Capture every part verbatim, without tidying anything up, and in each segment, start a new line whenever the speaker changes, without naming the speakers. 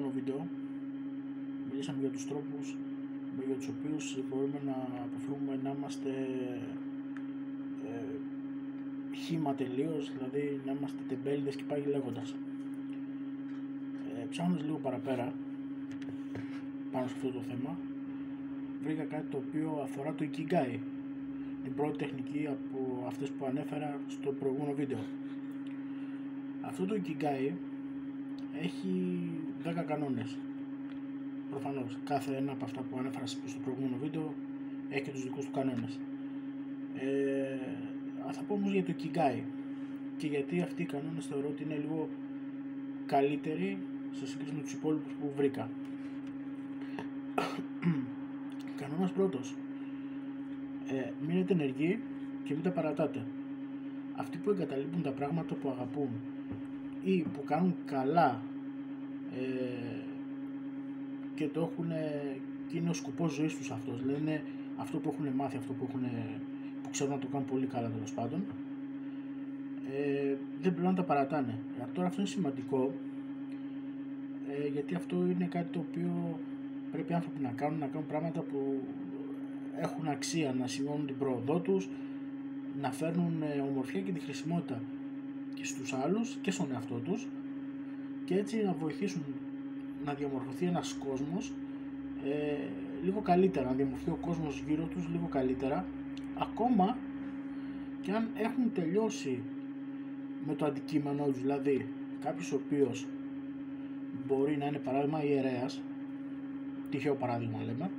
προηγούμενο βίντεο μιλήσαμε για τους τρόπους με τους οποίους μπορούμε να αποφύγουμε να είμαστε ε, χύμα τελείως, δηλαδή να είμαστε τεμπέληδες και πάει λέγοντας. Ε, ψάχνοντας λίγο παραπέρα πάνω σε αυτό το θέμα, βρήκα κάτι το οποίο αφορά το Ikigai, την πρώτη τεχνική από αυτές που ανέφερα στο προηγούμενο βίντεο. Αυτό το Ikigai έχει δέκα κανόνες. Προφανώς κάθε ένα από αυτά που ανέφερα στο προηγούμενο βίντεο έχει και τους δικούς του κανόνες. Ε, θα πω όμως για το Ikigai και γιατί αυτοί οι κανόνες θεωρώ ότι είναι λίγο καλύτεροι σε σύγκριση με τους υπόλοιπους που βρήκα. Κανόνας πρώτος, ε, μείνετε ενεργοί και μην τα παρατάτε. Αυτοί που εγκαταλείπουν τα πράγματα που αγαπούν ή που κάνουν καλά ε, και το έχουν, και είναι ο σκοπός ζωής τους αυτός, δηλαδή είναι αυτό που έχουν μάθει, αυτό που, έχουν, που ξέρουν να το κάνουν πολύ καλά τέλος πάντων, ε, δεν πρέπει να τα παρατάνε. Ε, τώρα αυτό είναι σημαντικό, ε, γιατί αυτό είναι κάτι το οποίο πρέπει οι άνθρωποι να κάνουν, να κάνουν πράγματα που έχουν αξία, να σημειώνουν την πρόοδό τους, να φέρνουν ομορφιά και τη χρησιμότητα και στους άλλους και στον εαυτό τους και έτσι να βοηθήσουν να διαμορφωθεί ένας κόσμος ε, λίγο καλύτερα, να διαμορφωθεί ο κόσμος γύρω τους λίγο καλύτερα, ακόμα και αν έχουν τελειώσει με το αντικείμενο τους. Δηλαδή κάποιος ο οποίος μπορεί να είναι παράδειγμα ιερέας, τυχαίο παράδειγμα λέμε,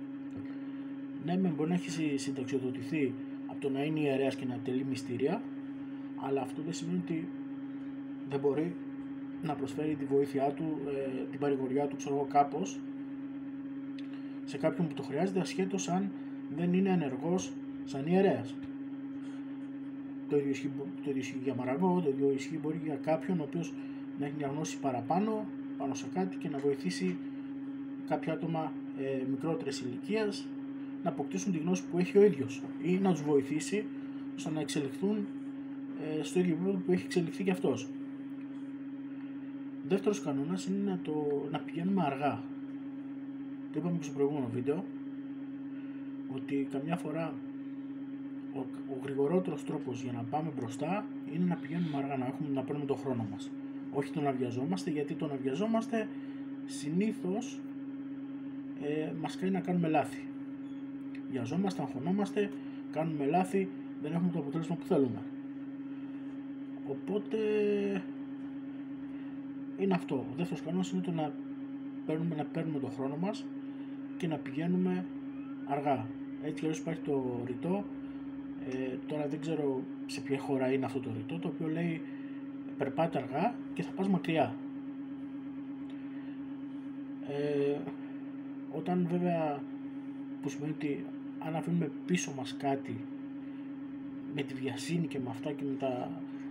ναι μεν μπορεί να έχει συνταξιοδοτηθεί από το να είναι ιερέας και να τελεί μυστήρια, αλλά αυτό δεν σημαίνει ότι δεν μπορεί να προσφέρει τη βοήθειά του, ε, την παρηγοριά του, ξέρω εγώ, κάπως σε κάποιον που το χρειάζεται, ασχέτως αν δεν είναι ενεργός σαν ιερέας. Το ίδιο ισχύει, το ίδιο ισχύει για μαραγκό, το ίδιο ισχύει μπορεί για κάποιον ο οποίος να έχει μια γνώση παραπάνω πάνω σε κάτι και να βοηθήσει κάποια άτομα ε, μικρότερης ηλικίας να αποκτήσουν τη γνώση που έχει ο ίδιος ή να τους βοηθήσει ώστε να εξελιχθούν ε, στο ίδιο επίπεδο που έχει εξελιχθεί και αυτός. Δεύτερος κανόνας είναι να, το, να πηγαίνουμε αργά. Το είπαμε και στο προηγούμενο βίντεο ότι καμιά φορά ο, ο γρηγορότερος τρόπος για να πάμε μπροστά είναι να πηγαίνουμε αργά, να, έχουμε, να παίρνουμε τον χρόνο μας. Όχι το να βιαζόμαστε, γιατί το να βιαζόμαστε συνήθως ε, μας κάνει να κάνουμε λάθη. Βιαζόμαστε, αγχωνόμαστε, κάνουμε λάθη, δεν έχουμε το αποτέλεσμα που θέλουμε. Οπότε είναι αυτό. Ο δεύτερος κανόνας είναι το να παίρνουμε, να παίρνουμε τον χρόνο μας και να πηγαίνουμε αργά. Έτσι κι αλλιώς υπάρχει το ρητό, ε, τώρα δεν ξέρω σε ποια χώρα είναι αυτό το ρητό, το οποίο λέει περπάτε αργά και θα πας μακριά. Ε, όταν βέβαια, που σημαίνει ότι αν αφήνουμε πίσω μας κάτι με τη βιασύνη και με αυτά και με τα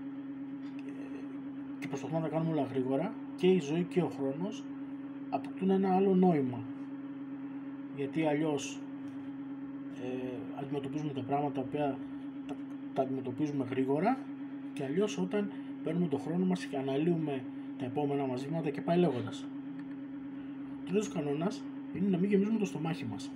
και προσπαθούμε να τα κάνουμε όλα γρήγορα, και η ζωή και ο χρόνος αποκτούν ένα άλλο νόημα, γιατί αλλιώς ε, αντιμετωπίζουμε τα πράγματα τα οποία τα, τα αντιμετωπίζουμε γρήγορα, και αλλιώς όταν παίρνουμε τον χρόνο μας και αναλύουμε τα επόμενα μας βήματα και πάει λέγοντας. Ο τρίτος κανόνας είναι να μην γεμίζουμε το στομάχι μας.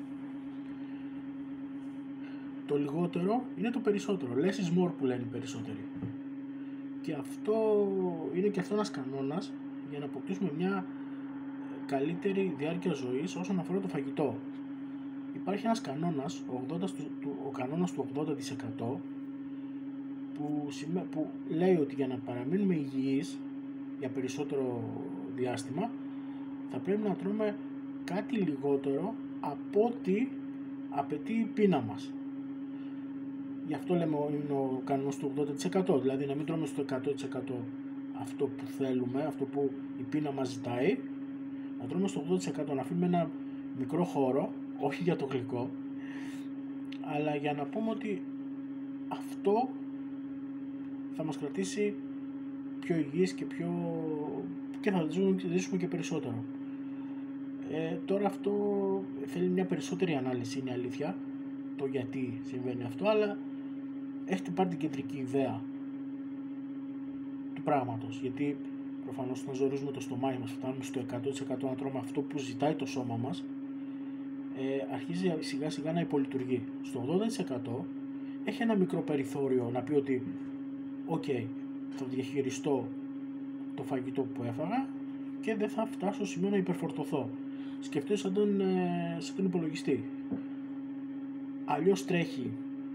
Το λιγότερο είναι το περισσότερο, less is more που λένε οι περισσότεροι. Και αυτό είναι και αυτό ένας κανόνας για να αποκτήσουμε μια καλύτερη διάρκεια ζωής όσον αφορά το φαγητό. Υπάρχει ένας κανόνας, ο, ογδόντα, ο κανόνας του ογδόντα τοις εκατό, που, σημαίνει, που λέει ότι για να παραμείνουμε υγιείς για περισσότερο διάστημα θα πρέπει να τρώμε κάτι λιγότερο από ό,τι απαιτεί η πείνα μας. Γι' αυτό λέμε είναι ο κανόνας του ογδόντα τοις εκατό, δηλαδή να μην τρώμε στο εκατό τοις εκατό αυτό που θέλουμε, αυτό που η πείνα μας ζητάει, να τρώμε στο ογδόντα τοις εκατό, να αφήνουμε ένα μικρό χώρο, όχι για το γλυκό, αλλά για να πούμε ότι αυτό θα μας κρατήσει πιο υγιείς και, πιο... και θα ζήσουμε και περισσότερο. Ε, τώρα αυτό θέλει μια περισσότερη ανάλυση, είναι αλήθεια, το γιατί συμβαίνει αυτό, αλλά έχετε πάρει την κεντρική ιδέα του πράγματος, γιατί προφανώς όταν ζορίζουμε το στομάχι μας, φτάνουμε στο εκατό τοις εκατό να τρώμε αυτό που ζητάει το σώμα μας, ε, αρχίζει σιγά σιγά να υπολειτουργεί. Στο ογδόντα τοις εκατό έχει ένα μικρό περιθώριο να πει ότι οκ, okay, θα διαχειριστώ το φαγητό που έφαγα και δεν θα φτάσω στο σημείο να υπερφορτωθώ. Σκεφτείτε σαν τον, ε, σαν τον υπολογιστή. Αλλιώς τρέχει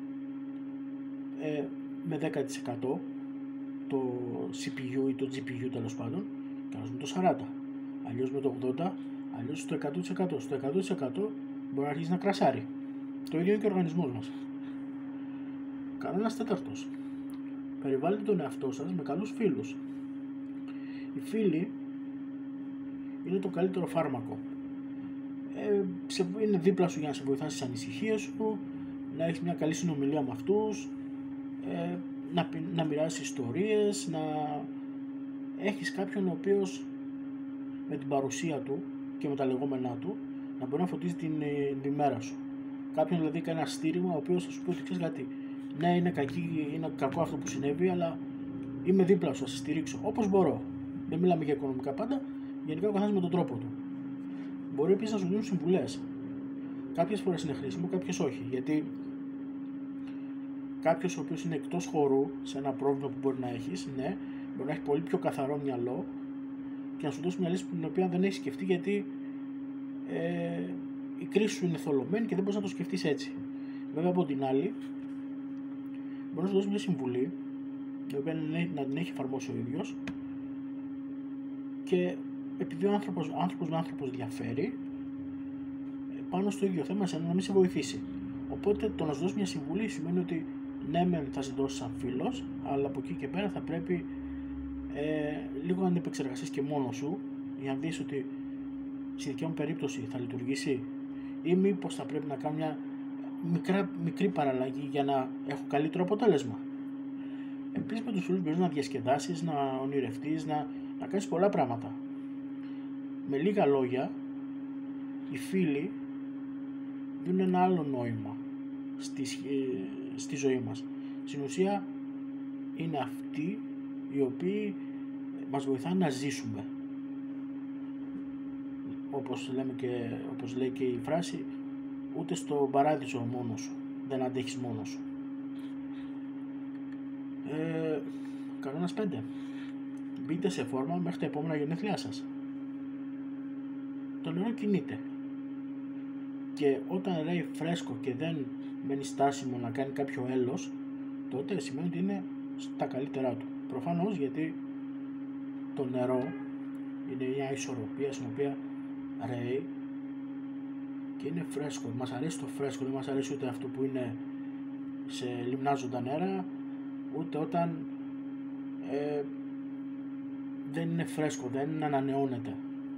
ε, με δέκα τοις εκατό το σι πι γιου ή το τζι πι γιου τέλος πάντων, και άλλος με το σαράντα τοις εκατό. Αλλιώς με το ογδόντα τοις εκατό, αλλιώς στο εκατό τοις εκατό. Στο εκατό τοις εκατό μπορεί να αρχίσει να κρασάρει. Το ίδιο είναι και ο οργανισμός μας. Κανόνας τέταρτος. Περιβάλλετε τον εαυτό σας με καλούς φίλους. Οι φίλοι είναι το καλύτερο φάρμακο. Ε, είναι δίπλα σου για να σε βοηθάσει στις ανησυχίες σου, να έχεις μια καλή συνομιλία με αυτούς, ε, να, να μοιράσεις ιστορίες, να έχεις κάποιον ο οποίος με την παρουσία του και με τα λεγόμενά του να μπορεί να φωτίζει την, την ημέρα σου. Κάποιον δηλαδή κάνει ένα στήριγμα ο οποίος θα σου πει ότι ξέρεις κάτι, ναι είναι, κακή, είναι κακό αυτό που συνέβη, αλλά είμαι δίπλα σου, θα σε στηρίξω όπως μπορώ. Δεν μιλάμε για οικονομικά πάντα, γενικά ο καθένας με τον τρόπο του. Μπορεί επίσης να σου δίνουν συμβουλές. Κάποιες φορές είναι χρήσιμο, κάποιες όχι. Γιατί κάποιος ο οποίος είναι εκτός χώρου σε ένα πρόβλημα που μπορεί να έχεις, ναι, μπορεί να έχει πολύ πιο καθαρό μυαλό και να σου δώσει μια λύση την οποία δεν έχεις σκεφτεί, γιατί ε, η κρίση σου είναι θολωμένη και δεν μπορείς να το σκεφτείς έτσι. Βέβαια από την άλλη, μπορεί να σου δώσει μια συμβουλή, η οποία να την έχει εφαρμόσει ο ίδιος, και επειδή ο άνθρωπος, άνθρωπος με άνθρωπος διαφέρει, πάνω στο ίδιο θέμα, σαν να μην σε βοηθήσει. Οπότε το να σου δώσει μια συμβουλή σημαίνει ότι ναι, μεν θα σε δώσει σαν φίλος, αλλά από εκεί και πέρα θα πρέπει ε, λίγο να την επεξεργαστείς και μόνος σου, για να δεις ότι στη δικιά μου περίπτωση θα λειτουργήσει, ή μήπως θα πρέπει να κάνω μια μικρά, μικρή παραλλαγή για να έχω καλύτερο αποτέλεσμα. Επίσης με τους φίλους μπορείς να διασκεδάσεις, να ονειρευτείς, να, να κάνεις πολλά πράγματα. Με λίγα λόγια, οι φίλοι δίνουν ένα άλλο νόημα στη, στη ζωή μας. Στην ουσία είναι αυτοί οι οποίοι μας βοηθάνε να ζήσουμε. Όπως, λέμε και, όπως λέει και η φράση, ούτε στο παράδεισο μόνος σου, δεν αντέχεις μόνος σου. Ε, κανόνας πέντε. Μπείτε σε φόρμα μέχρι τα επόμενα γενέθλιά σας. Το νερό κινείται. Και όταν ρέει φρέσκο και δεν μένει στάσιμο να κάνει κάποιο έλος, τότε σημαίνει ότι είναι στα καλύτερά του. Προφανώς, γιατί το νερό είναι μια ισορροπία στην οποία ρέει και είναι φρέσκο. Μας αρέσει το φρέσκο, δεν μας αρέσει ούτε αυτό που είναι σε λιμνάζοντα νερά, ούτε όταν ε, δεν είναι φρέσκο, δεν ανανεώνεται.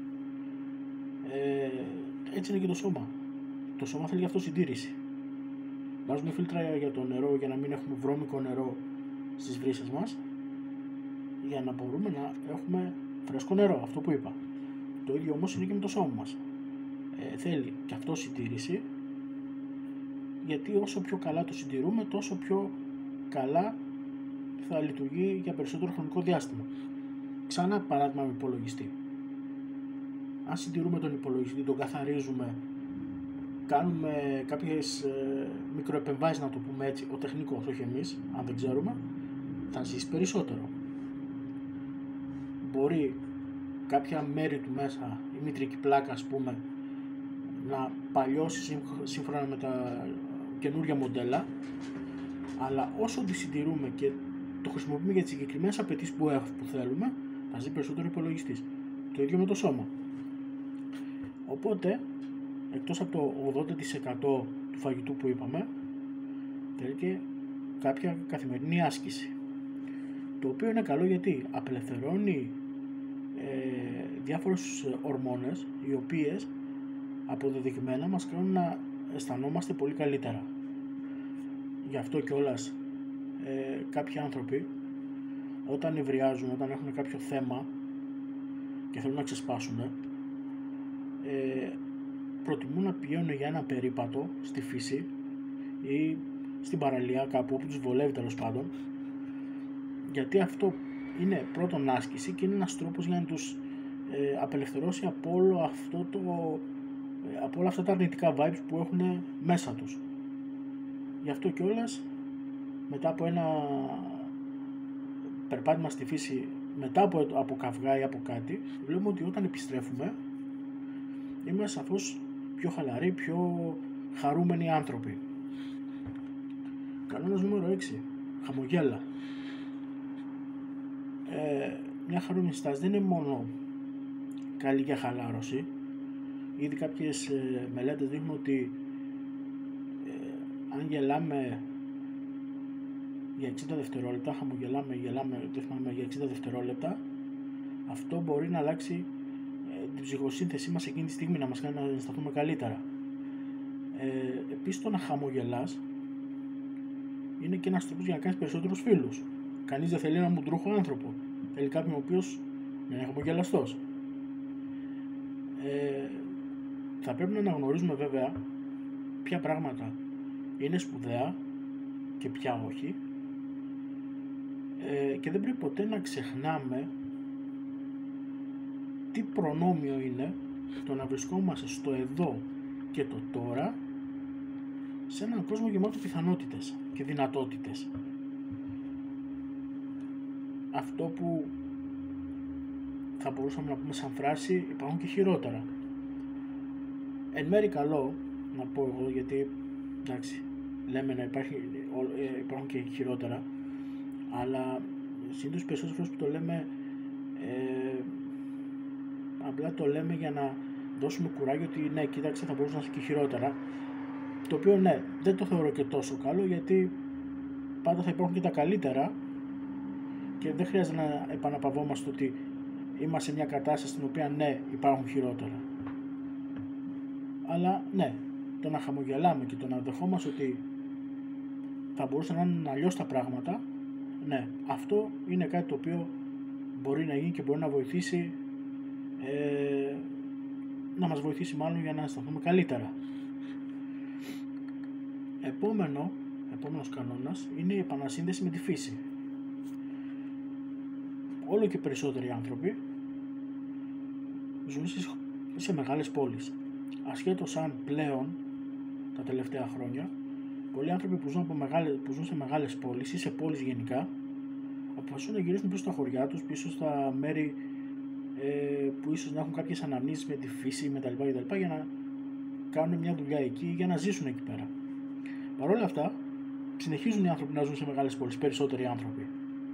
Ε, έτσι είναι και το σώμα. Το σώμα θέλει γι' αυτό συντήρηση. Βάζουμε φίλτρα για το νερό για να μην έχουμε βρώμικο νερό στις βρύσες μας, για να μπορούμε να έχουμε φρέσκο νερό, αυτό που είπα. Το ίδιο όμως είναι και με το σώμα μας. Ε, θέλει και αυτό συντήρηση, γιατί όσο πιο καλά το συντηρούμε, τόσο πιο καλά θα λειτουργεί για περισσότερο χρονικό διάστημα. Ξανά παράδειγμα με υπολογιστή. Αν συντηρούμε τον υπολογιστή, τον καθαρίζουμε, κάνουμε κάποιες ε, μικροεπεμβάσεις, να το πούμε έτσι, ο τεχνικός, όχι εμείς, αν δεν ξέρουμε, θα ζήσει περισσότερο. Μπορεί κάποια μέρη του μέσα, η μητρική πλάκα ας πούμε, να παλιώσει σύμφωνα με τα καινούργια μοντέλα, αλλά όσο τη συντηρούμε και το χρησιμοποιούμε για τις συγκεκριμένες απαιτήσεις που, που θέλουμε, θα ζει περισσότερο υπολογιστής. Το ίδιο με το σώμα. Οπότε, εκτός από το ογδόντα τοις εκατό του φαγητού που είπαμε, θέλει και κάποια καθημερινή άσκηση. Το οποίο είναι καλό γιατί απελευθερώνει ε, διάφορες ορμόνες, οι οποίες αποδεδειγμένα μας κάνουν να αισθανόμαστε πολύ καλύτερα. Γι' αυτό κιόλας ε, κάποιοι άνθρωποι, όταν νευριάζουν, όταν έχουν κάποιο θέμα και θέλουν να ξεσπάσουν, ε, προτιμούν να πηγαίνουν για ένα περίπατο στη φύση ή στην παραλία, κάπου όπου τους βολεύει τέλος πάντων, γιατί αυτό είναι πρώτον άσκηση και είναι ένας τρόπος για να τους ε, απελευθερώσει από όλο αυτό το, ε, από όλα αυτά τα αρνητικά vibes που έχουν μέσα τους. Γι' αυτό κιόλας, μετά από ένα περπάτημα στη φύση, μετά από, από καυγά ή από κάτι, βλέπουμε ότι όταν επιστρέφουμε είμαστε σαφώς πιο χαλαροί, πιο χαρούμενοι άνθρωποι. Κανόνας νούμερο έξι. Χαμογέλα. Ε, μια χαρούμενη στάση δεν είναι μόνο καλή για χαλάρωση. Ήδη κάποιες ε, μελέτες δείχνουν ότι ε, αν γελάμε για εξήντα δευτερόλεπτα, χαμογελάμε, γελάμε, δεν θυμάμαι, για εξήντα δευτερόλεπτα, αυτό μπορεί να αλλάξει ε, την ψυχοσύνθεσή μας εκείνη τη στιγμή, να μας κάνει να αισθανθούμε καλύτερα. Ε, επίσης, το να χαμογελάς είναι και ένας τρόπος για να κάνεις περισσότερους φίλους. Κανείς δεν θέλει έναν μουντρούχο άνθρωπο. Θέλει κάποιον ο οποίος να είναι χαμογελαστός. Ε, θα πρέπει να αναγνωρίζουμε βέβαια ποια πράγματα είναι σπουδαία και ποια όχι. Ε, και δεν πρέπει ποτέ να ξεχνάμε τι προνόμιο είναι το να βρισκόμαστε στο εδώ και το τώρα σε έναν κόσμο γεμάτο πιθανότητες και δυνατότητες. Αυτό που θα μπορούσαμε να πούμε σαν φράση, υπάρχουν και χειρότερα. Εν μέρει καλό, να πω εγώ, γιατί εντάξει, λέμε να υπάρχει, ε, υπάρχουν και χειρότερα, αλλά συνήθως περισσότερες φορές που το λέμε ε, απλά το λέμε για να δώσουμε κουράγιο ότι ναι, κοίταξε, θα μπορούσε να είναι και χειρότερα, το οποίο ναι, δεν το θεωρώ και τόσο καλό, γιατί πάντα θα υπάρχουν και τα καλύτερα και δεν χρειάζεται να επαναπαυόμαστε ότι είμαστε σε μια κατάσταση στην οποία ναι, υπάρχουν χειρότερα. Αλλά ναι, το να χαμογελάμε και το να δεχόμαστε ότι θα μπορούσαν να είναι αλλιώς τα πράγματα, ναι, αυτό είναι κάτι το οποίο μπορεί να γίνει και μπορεί να βοηθήσει ε, να μας βοηθήσει μάλλον για να αισθανθούμε καλύτερα. Επόμενο, επόμενος κανόνας είναι η επανασύνδεση με τη φύση. Όλο και περισσότεροι άνθρωποι ζουν σε μεγάλες πόλεις. Ασχέτως αν πλέον τα τελευταία χρόνια πολλοί άνθρωποι που ζουν, από μεγάλες, που ζουν σε μεγάλες πόλεις ή σε πόλεις γενικά αποφασίζουν να γυρίσουν πίσω στα χωριά τους, πίσω στα μέρη ε, που ίσως να έχουν κάποιες αναμνήσεις με τη φύση με τα λοιπά, και τα λοιπά, για να κάνουν μια δουλειά εκεί, για να ζήσουν εκεί πέρα. Παρ' όλα αυτά συνεχίζουν οι άνθρωποι να ζουν σε μεγάλες πόλεις, περισσότεροι άνθρωποι.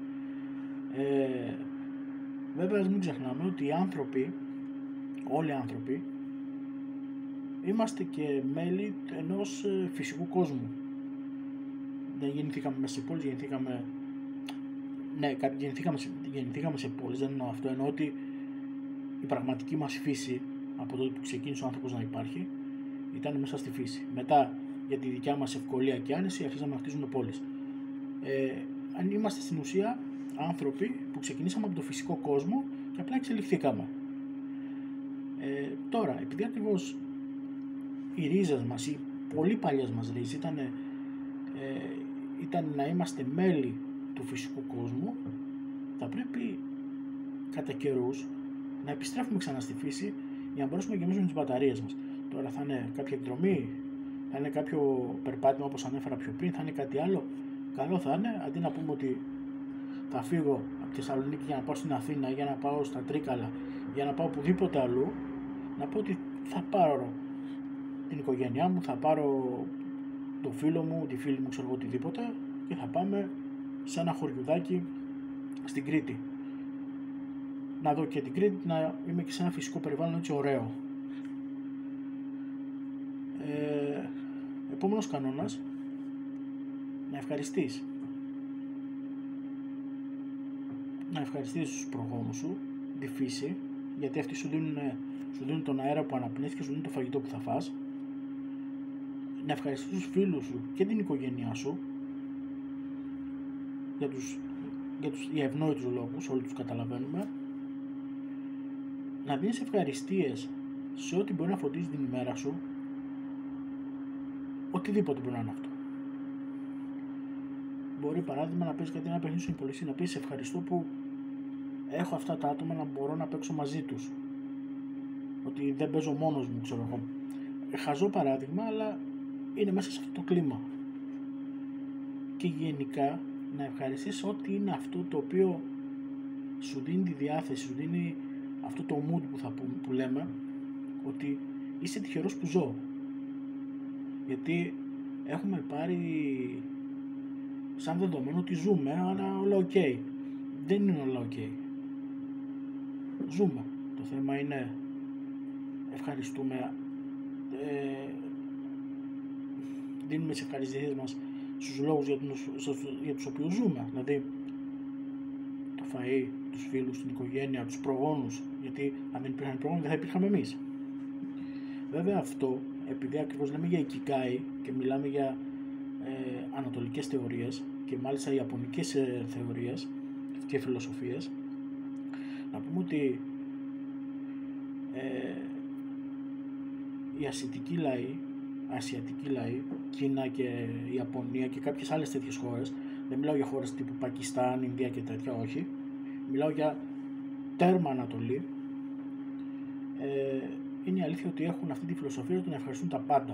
Ε, βέβαια ας μην ξεχνάμε ότι οι άνθρωποι, όλοι οι άνθρωποι, είμαστε και μέλη ενός ε, φυσικού κόσμου. Δεν γεννηθήκαμε μέσα σε πόλεις, γεννηθήκαμε, ναι, γεννηθήκαμε σε, γεννηθήκαμε σε πόλεις, δεν εννοώ αυτό, εννοώ ότι η πραγματική μας φύση από τότε που ξεκίνησε ο άνθρωπος να υπάρχει ήταν μέσα στη φύση. Μετά για τη δικιά μας ευκολία και άνεση αρχίσαμε να χτίζουμε πόλεις. Ε, αν είμαστε στην ουσία άνθρωποι που ξεκινήσαμε από το φυσικό κόσμο και απλά εξελιχθήκαμε. Ε, τώρα, επειδή ακριβώς οι ρίζες μας, οι πολύ παλιές μας ρίζες ήταν, ε, ήταν να είμαστε μέλη του φυσικού κόσμου, θα πρέπει κατά καιρούς να επιστρέφουμε ξανά στη φύση για να μπορέσουμε να γεμίσουμε τις μπαταρίες μας. Τώρα θα είναι κάποια εκδρομή, θα είναι κάποιο περπάτημα όπως ανέφερα πιο πριν, θα είναι κάτι άλλο. Καλό θα είναι, αντί να πούμε ότι θα φύγω από τη Θεσσαλονίκη για να πάω στην Αθήνα, για να πάω στα Τρίκαλα, για να πάω οπουδήποτε αλλού, να πω ότι θα πάρω την οικογένειά μου, θα πάρω το φίλο μου, τη φίλη μου, ξέρω οτιδήποτε, και θα πάμε σε ένα χωριουδάκι στην Κρήτη. Να δω και την Κρήτη, να είμαι και σε ένα φυσικό περιβάλλον έτσι ωραίο. Ε, επόμενος κανόνας, να ευχαριστείς. Να ευχαριστήσεις τους προγόνους σου, τη φύση, γιατί αυτοί σου δίνουν, σου δίνουν τον αέρα που αναπνέεις και σου δίνουν το φαγητό που θα φας. Να ευχαριστήσεις τους φίλους σου και την οικογένειά σου για τους, για τους για ευνόητους λόγους, όλοι τους καταλαβαίνουμε. Να δίνεις ευχαριστίες σε ό,τι μπορεί να φωτίσει την ημέρα σου, οτιδήποτε μπορεί να είναι αυτό. Μπορεί παράδειγμα να παίζει κάτι ένα παιχνίδι στην υπολογιστή, να πεις ευχαριστώ που έχω αυτά τα άτομα να μπορώ να παίξω μαζί τους. Ότι δεν παίζω μόνος μου, ξέρω εγώ. Χαζό παράδειγμα, αλλά είναι μέσα σε αυτό το κλίμα. Και γενικά να ευχαριστήσεις ό,τι είναι αυτό το οποίο σου δίνει τη διάθεση, σου δίνει αυτό το mood που, θα, που, που λέμε, ότι είσαι τυχερός που ζω. Γιατί έχουμε πάρει σαν δεδομένο ότι ζούμε, αλλά όλα οκ. Okay. Δεν είναι όλα οκ. Okay. Ζούμε. Το θέμα είναι ευχαριστούμε, ε, δίνουμε τις ευχαριστίες μας στους λόγους για τους, για τους οποίους ζούμε. Δηλαδή το φαΐ, τους φίλους, την οικογένεια, τους προγόνους, γιατί αν δεν υπήρχαν προγόνοι δεν θα υπήρχαμε εμείς. Βέβαια αυτό, επειδή ακριβώς λέμε για Ikigai και μιλάμε για ε, ανατολικές θεωρίες και μάλιστα ιαπωνικές ε, θεωρίες και φιλοσοφίες, να πούμε ότι ε, οι ασιατικοί λαοί, ασιατικοί λαοί, Κίνα και Ιαπωνία και κάποιες άλλες τέτοιες χώρες, δεν μιλάω για χώρες τύπου Πακιστάν, Ινδία και τέτοια, όχι, μιλάω για τέρμα Ανατολή, ε, είναι η αλήθεια ότι έχουν αυτή τη φιλοσοφία του να ευχαριστούν τα πάντα.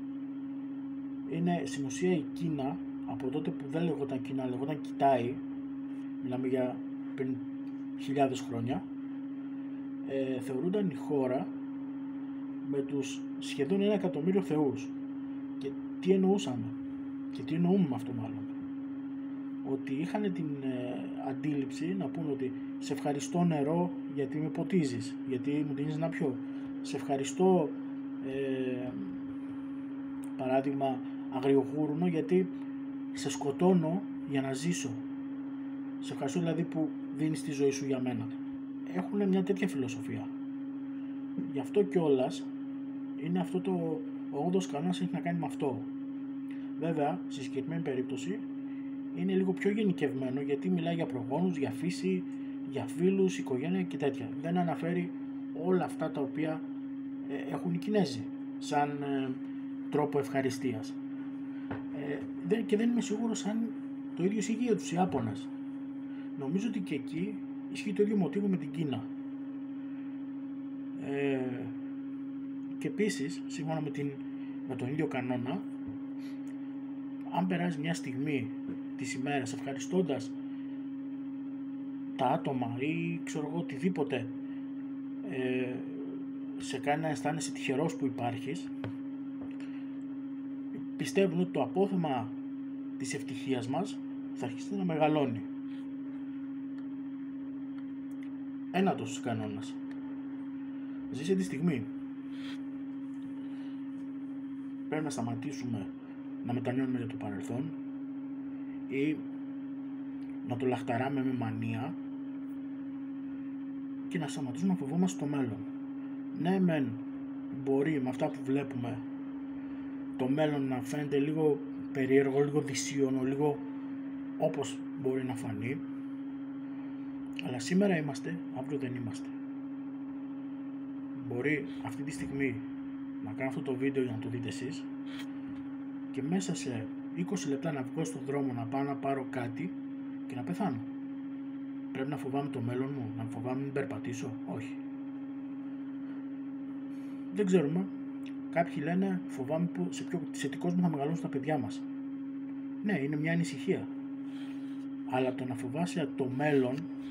Είναι στην ουσία η Κίνα, από τότε που δεν λεγόταν Κίνα, λεγόταν Κιτάι, μιλάμε για πριν χιλιάδες χρόνια, ε, θεωρούνταν η χώρα με τους σχεδόν ένα εκατομμύριο θεούς. Και τι εννοούσαμε, και τι εννοούμε με αυτό μάλλον, ότι είχαν την ε, αντίληψη να πούν ότι σε ευχαριστώ νερό γιατί με ποτίζεις, γιατί μου δίνεις να πιω, σε ευχαριστώ ε, παράδειγμα αγριογούρουνο γιατί σε σκοτώνω για να ζήσω, σε ευχαριστώ δηλαδή που δίνεις τη ζωή σου για μένα. Έχουν μια τέτοια φιλοσοφία. Γι' αυτό κιόλας είναι αυτό το, ο όγδοος κανόνας έχει να κάνει με αυτό. Βέβαια, στη συγκεκριμένη περίπτωση είναι λίγο πιο γενικευμένο, γιατί μιλάει για προγόνους, για φύση, για φίλους, οικογένεια και τέτοια. Δεν αναφέρει όλα αυτά τα οποία ε, έχουν οι Κινέζοι σαν ε, τρόπο ευχαριστίας. Ε, δεν, και δεν είμαι σίγουρος αν το ίδιο ισχύει για τους Ιάπωνες. Νομίζω ότι και εκεί ισχύει το ίδιο μοτίβο με την Κίνα. Ε, και επίσης, σύμφωνα με, την, με τον ίδιο κανόνα, αν περάσει μια στιγμή της ημέρας ευχαριστώντας τα άτομα ή ξέρω εγώ οτιδήποτε ε, σε κάνει να αισθάνεσαι τυχερός που υπάρχεις, πιστεύουν ότι το απόθεμα της ευτυχίας μας θα αρχίσει να μεγαλώνει. Ένατος κανόνας. Ζήσε τη στιγμή. Πρέπει να σταματήσουμε να μετανιώνουμε για το παρελθόν ή να το λαχταράμε με μανία και να σταματήσουμε να φοβόμαστε το μέλλον. Ναι μεν μπορεί με αυτά που βλέπουμε το μέλλον να φαίνεται λίγο περίεργο, λίγο δυσίωνο, λίγο όπως μπορεί να φανεί, αλλά σήμερα είμαστε, αύριο δεν είμαστε. Μπορεί αυτή τη στιγμή να κάνω αυτό το βίντεο για να το δείτε εσείς και μέσα σε είκοσι λεπτά να βγω στον δρόμο να πάω να πάρω κάτι και να πεθάνω. Πρέπει να φοβάμαι το μέλλον μου, να φοβάμαι μην περπατήσω? Όχι. Δεν ξέρουμε. Κάποιοι λένε φοβάμαι που σε, ποιο, σε τι κόσμο θα μεγαλώσουν τα παιδιά μας. Ναι, είναι μια ανησυχία. Αλλά το να φοβάσαι το μέλλον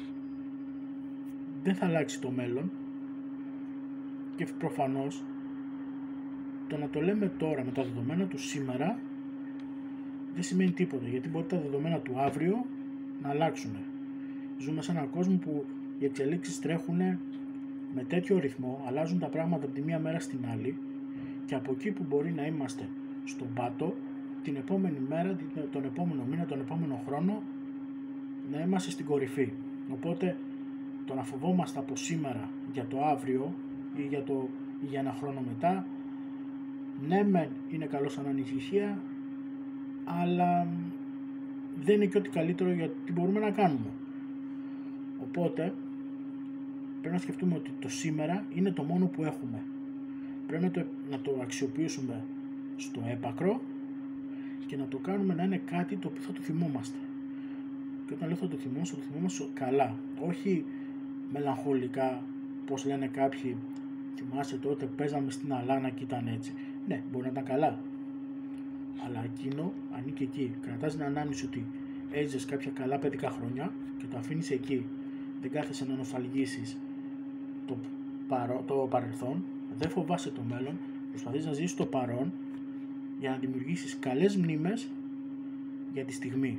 δεν θα αλλάξει το μέλλον και προφανώς το να το λέμε τώρα με τα δεδομένα του σήμερα δεν σημαίνει τίποτα, γιατί μπορεί τα δεδομένα του αύριο να αλλάξουν. Ζούμε σε έναν κόσμο που οι εξελίξεις τρέχουν με τέτοιο ρυθμό, αλλάζουν τα πράγματα από τη μία μέρα στην άλλη και από εκεί που μπορεί να είμαστε στον πάτο, την επόμενη μέρα, τον επόμενο μήνα, τον επόμενο χρόνο να είμαστε στην κορυφή. Οπότε το να φοβόμαστε από σήμερα για το αύριο ή για, το, ή για ένα χρόνο μετά, ναι μεν είναι καλό σαν ανησυχία, αλλά δεν είναι και ό,τι καλύτερο για τι μπορούμε να κάνουμε. Οπότε πρέπει να σκεφτούμε ότι το σήμερα είναι το μόνο που έχουμε. Πρέπει να το, να το αξιοποιήσουμε στο έπακρο και να το κάνουμε να είναι κάτι το οποίο θα το θυμόμαστε. Και όταν λέω θα το θυμόμαστε, θα το θυμόμαστε καλά. Όχι μελαγχολικά, πως λένε κάποιοι, θυμάσαι τότε παίζαμε στην Αλάνα και ήταν έτσι. Ναι, μπορεί να ήταν καλά, αλλά εκείνο ανήκει εκεί. Κρατάς την ανάμνηση ότι έζησες κάποια καλά παιδικά χρόνια και το αφήνεις εκεί. Δεν κάθεσαι να νοσταλγήσεις το, παρο... το παρελθόν, δεν φοβάσαι το μέλλον, προσπαθείς να ζήσεις το παρόν για να δημιουργήσεις καλές μνήμες για τη στιγμή.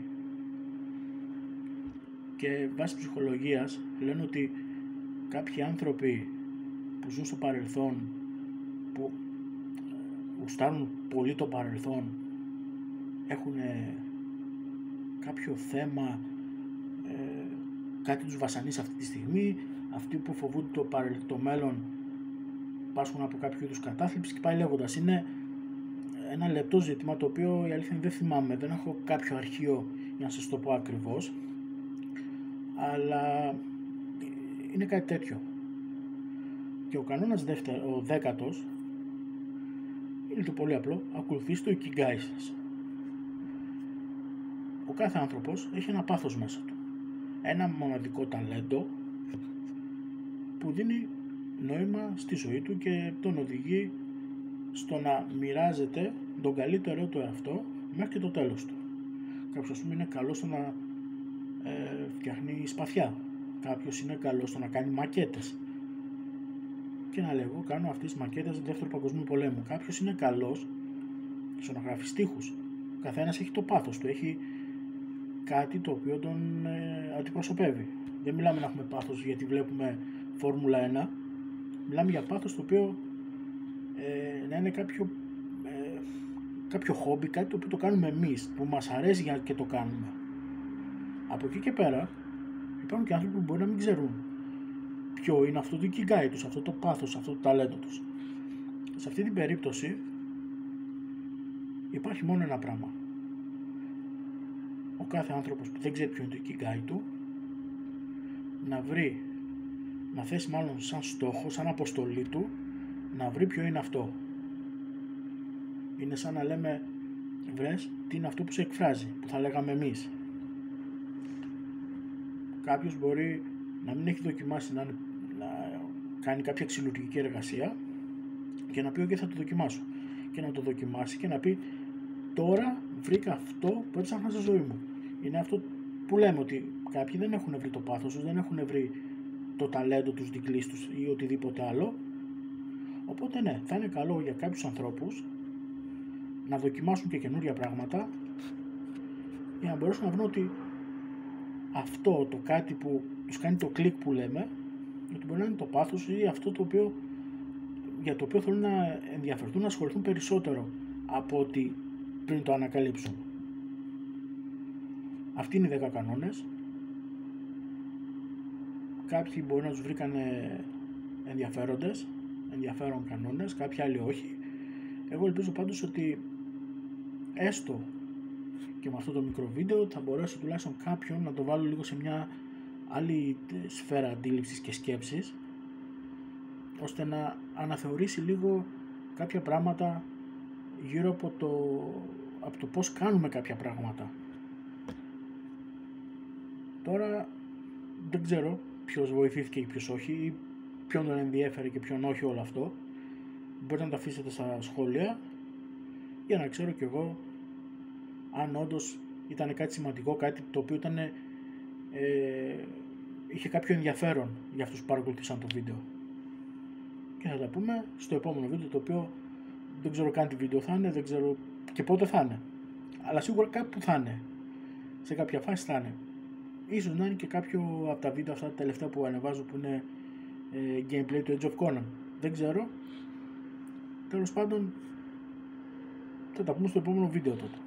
Και βάσει ψυχολογίας λένε ότι κάποιοι άνθρωποι που ζουν στο παρελθόν, που γουστάρουν πολύ το παρελθόν, έχουν κάποιο θέμα, ε, κάτι τους βασανίσει αυτή τη στιγμή. Αυτοί που φοβούνται το, παρελ, το μέλλον πάσχουν από κάποιο είδους κατάθλιψη και πάει λέγοντας. Είναι ένα λεπτό ζήτημα το οποίο η αλήθεια δεν θυμάμαι, δεν έχω κάποιο αρχείο για να σας το πω ακριβώς, αλλά είναι κάτι τέτοιο. Και ο κανόνας δεύτερο, ο δέκατος, είναι το πολύ απλό, ακολουθήστε το ikigai σας. Ο κάθε άνθρωπος έχει ένα πάθος μέσα του, ένα μοναδικό ταλέντο που δίνει νόημα στη ζωή του και τον οδηγεί στο να μοιράζεται τον καλύτερό του εαυτό μέχρι και το τέλος του. Κάποιος, ας πούμε, είναι καλός στο να ε, φτιάχνει σπαθιά. Κάποιος είναι καλός στο να κάνει μακέτες. Και να λέγω, κάνω αυτές τις μακέτες του Δεύτερου Παγκοσμίου Πολέμου. Κάποιος είναι καλός στο να γράφει στίχους. Ο καθένας έχει το πάθος του, έχει κάτι το οποίο τον ε, αντιπροσωπεύει. Δεν μιλάμε να έχουμε πάθος γιατί βλέπουμε Φόρμουλα ένα. Μιλάμε για πάθος το οποίο ε, να είναι κάποιο, ε, κάποιο χόμπι, κάτι το οποίο το κάνουμε εμείς, που μας αρέσει για και το κάνουμε. Από εκεί και πέρα υπάρχουν και άνθρωποι που μπορεί να μην ξέρουν ποιο είναι αυτό το ikigai τους, αυτό το πάθος, αυτό το ταλέντο τους. Σε αυτή την περίπτωση υπάρχει μόνο ένα πράγμα. Ο κάθε άνθρωπος που δεν ξέρει ποιο είναι το ikigai του, να βρει, να θέσει μάλλον σαν στόχο, σαν αποστολή του, να βρει ποιο είναι αυτό. Είναι σαν να λέμε, βρες, τι είναι αυτό που σε εκφράζει, που θα λέγαμε εμείς. Κάποιος μπορεί να μην έχει δοκιμάσει να, να κάνει κάποια ξυλουργική εργασία και να πει ok, θα το δοκιμάσω, και να το δοκιμάσει και να πει τώρα βρήκα αυτό που έψαχνα στη ζωή μου. Είναι αυτό που λέμε, ότι κάποιοι δεν έχουν βρει το πάθος τους, δεν έχουν βρει το ταλέντο τους, την κλίση τους ή οτιδήποτε άλλο. Οπότε ναι, θα είναι καλό για κάποιους ανθρώπους να δοκιμάσουν και καινούρια πράγματα για να μπορέσουν να βρουν ότι αυτό το κάτι που τους κάνει το κλικ που λέμε, ότι μπορεί να είναι το πάθος ή αυτό το οποίο, για το οποίο θέλουν να ενδιαφερθούν, να ασχοληθούν περισσότερο από ότι πριν το ανακαλύψουν. Αυτοί είναι οι δέκα κανόνες. Κάποιοι μπορεί να τους βρήκανε ενδιαφέροντες, ενδιαφέρον κανόνες, κάποιοι άλλοι όχι. Εγώ ελπίζω πάντως ότι έστω και με αυτό το μικρό βίντεο θα μπορέσω τουλάχιστον κάποιον να το βάλω λίγο σε μια άλλη σφαίρα αντίληψης και σκέψης, ώστε να αναθεωρήσει λίγο κάποια πράγματα γύρω από το, από το πώς κάνουμε κάποια πράγματα. Τώρα δεν ξέρω ποιος βοηθήθηκε και ποιος όχι, ή ποιον τον ενδιέφερε και ποιον όχι όλο αυτό. Μπορείτε να τα αφήσετε στα σχόλια για να ξέρω κι εγώ αν όντως ήταν κάτι σημαντικό, κάτι το οποίο ήταν, ε, είχε κάποιο ενδιαφέρον για αυτούς που παρακολουθήσαν το βίντεο. Και θα τα πούμε στο επόμενο βίντεο, το οποίο δεν ξέρω καν τι βίντεο θα είναι, δεν ξέρω και πότε θα είναι. Αλλά σίγουρα κάπου θα είναι. Σε κάποια φάση θα είναι. Ίσως να είναι και κάποιο από τα βίντεο αυτά τα τελευταία που ανεβάζω που είναι ε, gameplay του Age of Conan. Δεν ξέρω. Τέλος πάντων θα τα πούμε στο επόμενο βίντεο τότε.